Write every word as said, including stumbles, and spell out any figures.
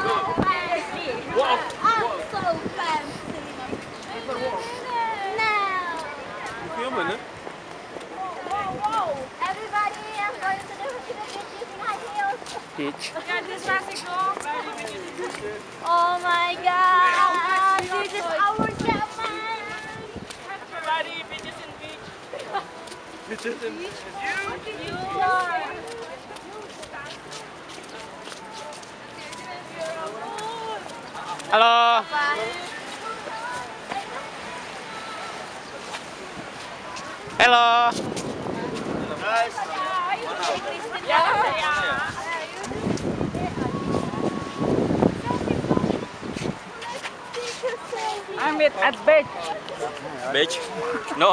Wow. I'm so fancy. No. Filmen, hè? Everybody, I'm going to the, to the beach using high heels. Beach. Ja, dit is waar ik loop. Oh my god, this is our Japan. Everybody, bitches in beach. Bitches en... You are. Halo. Halo. Guys. Ja, ja. I'm at beach. Bitch. No.